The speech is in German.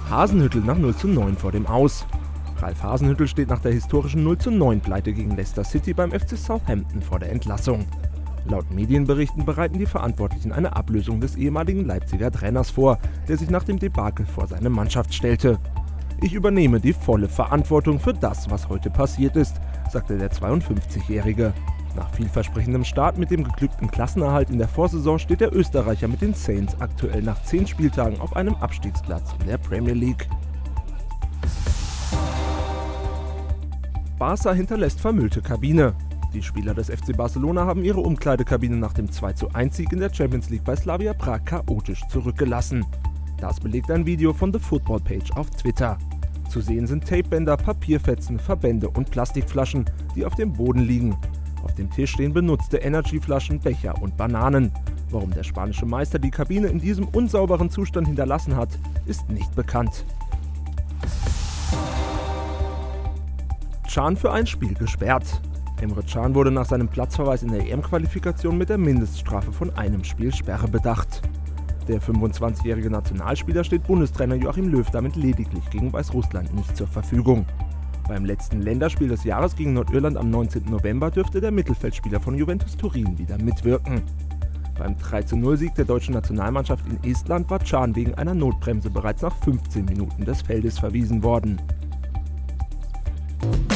Hasenhüttl nach 0:9 vor dem Aus. Ralf Hasenhüttl steht nach der historischen 0:9 Pleite gegen Leicester City beim FC Southampton vor der Entlassung. Laut Medienberichten bereiten die Verantwortlichen eine Ablösung des ehemaligen Leipziger Trainers vor, der sich nach dem Debakel vor seine Mannschaft stellte. „Ich übernehme die volle Verantwortung für das, was heute passiert ist“, sagte der 52-Jährige. Nach vielversprechendem Start mit dem geglückten Klassenerhalt in der Vorsaison steht der Österreicher mit den Saints aktuell nach 10 Spieltagen auf einem Abstiegsplatz in der Premier League. Barca hinterlässt vermüllte Kabine. Die Spieler des FC Barcelona haben ihre Umkleidekabine nach dem 2:1-Sieg in der Champions League bei Slavia Prag chaotisch zurückgelassen. Das belegt ein Video von The Football Page auf Twitter. Zu sehen sind Tapebänder, Papierfetzen, Verbände und Plastikflaschen, die auf dem Boden liegen. Auf dem Tisch stehen benutzte Energyflaschen, Becher und Bananen. Warum der spanische Meister die Kabine in diesem unsauberen Zustand hinterlassen hat, ist nicht bekannt. Can für ein Spiel gesperrt. Emre Can wurde nach seinem Platzverweis in der EM-Qualifikation mit der Mindeststrafe von einem Spiel Sperre bedacht. Der 25-jährige Nationalspieler steht Bundestrainer Joachim Löw damit lediglich gegen Weißrussland nicht zur Verfügung. Beim letzten Länderspiel des Jahres gegen Nordirland am 19. November dürfte der Mittelfeldspieler von Juventus Turin wieder mitwirken. Beim 3:0-Sieg der deutschen Nationalmannschaft in Estland war Can wegen einer Notbremse bereits nach 15 Minuten des Feldes verwiesen worden.